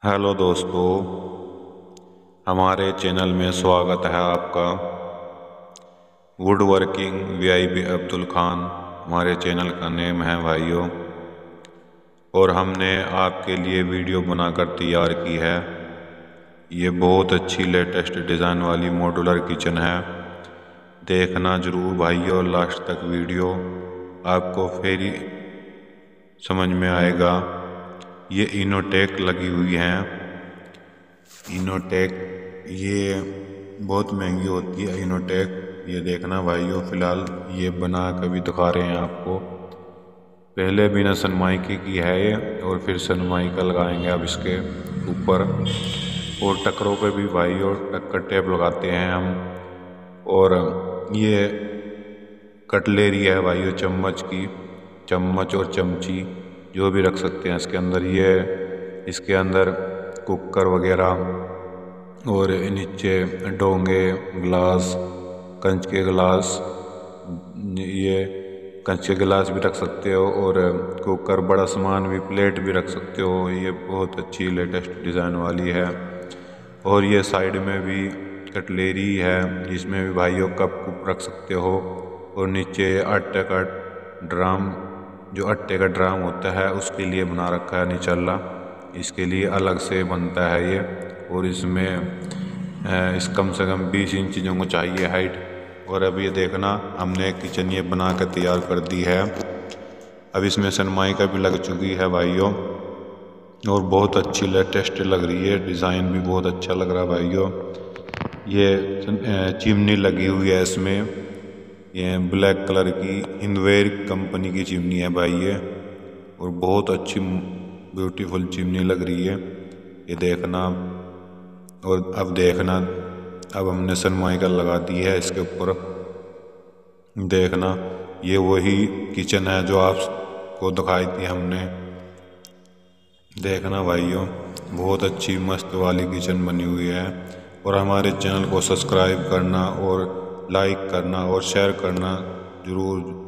Hello दोस्तों, हमारे channel में स्वागत है आपका। Wood working VIP Abdul Khan हमारे चैनल का नेम है भाइयों, और हमने आपके लिए वीडियो बनाकर तैयार की है। ये बहुत अच्छी लेटेस्ट डिज़ाइन वाली मॉड्यूलर किचन है। देखना ज़रूर भाइयों लास्ट तक वीडियो, आपको फिर ही समझ में आएगा। ये इनोटेक लगी हुई हैं। इनोटेक ये बहुत महंगी होती है इनोटेक। ये देखना भाइयों, फ़िलहाल ये बना कर भी दिखा रहे हैं आपको। पहले बिना सनमाइके की है ये, और फिर सनमाइका लगाएंगे अब इसके ऊपर। और टक्करों पे भी भाइयों टक्कर टेप लगाते हैं हम। और ये कटलेरी है भाइयों, चम्मच की, चम्मच और चमची जो भी रख सकते हैं इसके अंदर। ये इसके अंदर कुकर वगैरह, और नीचे डोंगे, ग्लास, कंच के गिलास, ये कंच के गिलास भी रख सकते हो, और कुकर, बड़ा सामान भी, प्लेट भी रख सकते हो। ये बहुत अच्छी लेटेस्ट डिज़ाइन वाली है। और ये साइड में भी कटलेरी है, इसमें भी भाइयों कप कुप रख सकते हो। और नीचे आटे का ड्राम, जो आटे का ड्राम होता है उसके लिए बना रखा है निचला, इसके लिए अलग से बनता है ये। और इसमें इस कम से कम 20 इंच चीज़ों को चाहिए हाइट। और अब ये देखना, हमने किचन ये बना कर तैयार कर दी है। अब इसमें सनमाइका भी लग चुकी है भाइयों, और बहुत अच्छी लेटेस्ट लग रही है। डिज़ाइन भी बहुत अच्छा लग रहा है भाइयों। ये चिमनी लगी हुई है इसमें, ये ब्लैक कलर की हिंदवेयर कंपनी की चिमनी है भाई ये, और बहुत अच्छी ब्यूटीफुल चिमनी लग रही है। ये देखना, और अब देखना, अब हमने सनमाइका लगा दी है इसके ऊपर। देखना, ये वही किचन है जो आपको दिखाई थी हमने। देखना भाइयों, बहुत अच्छी मस्त वाली किचन बनी हुई है। और हमारे चैनल को सब्सक्राइब करना, और लाइक करना, और शेयर करना ज़रूर